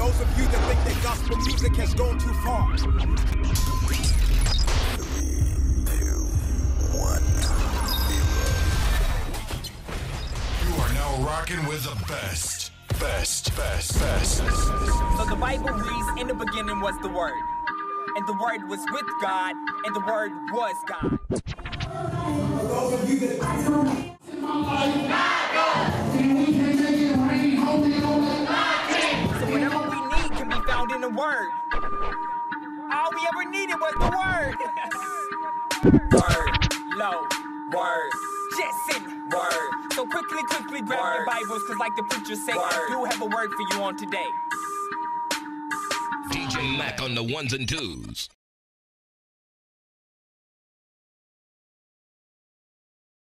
those of you that think that gospel music has gone too far. 3, 2, 1, 0. You are now rocking with the best. So the Bible reads, in the beginning was the Word, and the Word was with God, and the Word was God. Those of you that So whatever we need can be found in the Word. All we ever needed was the Word. Word, low, Word, just in Word. So quickly grab your Bibles, cause like the preacher said, I do have a word for you on today. DJ Mac on the ones and twos.